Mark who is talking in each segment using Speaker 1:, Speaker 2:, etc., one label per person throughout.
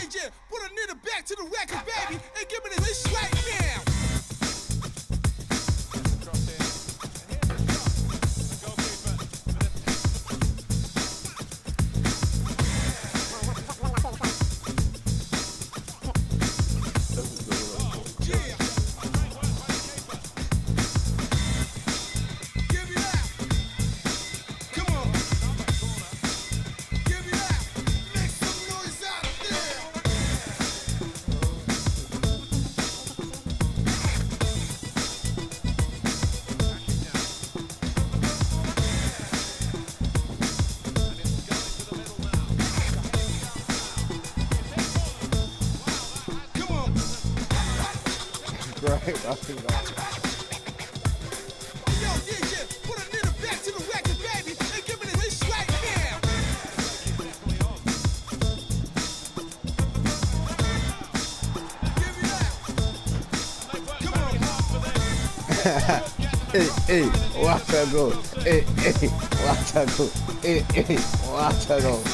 Speaker 1: DJ, put a nigga back to the record, baby, and give me this right now.
Speaker 2: Great, I think that.
Speaker 1: Yo, DJ, put a nigga back to the record, baby, and give me this right now. Give me that. Come on.
Speaker 2: Hey, what a goal. Hey, what a goal. Hey, what a goal.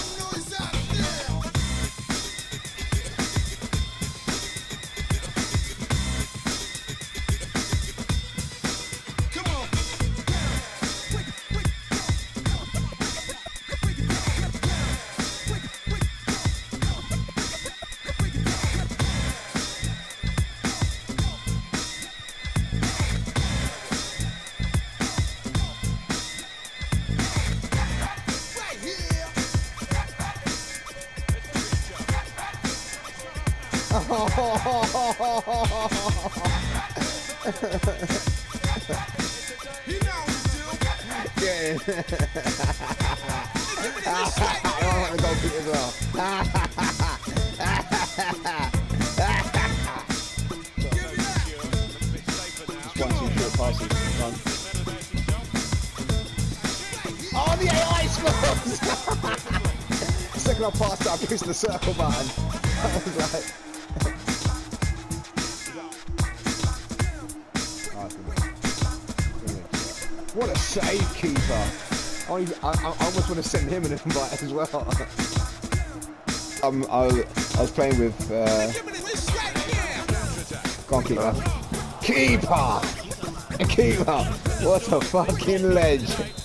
Speaker 2: Yeah. I want to go beat as well. Just 1, 2 short passes. Done. Oh, the AI scores! Second I passed it, I pushed the circle button. I was like... What a save, keeper! I almost want to send him an invite as well. I was playing with. Go on, keeper! Keeper! Keeper! What a fucking ledge!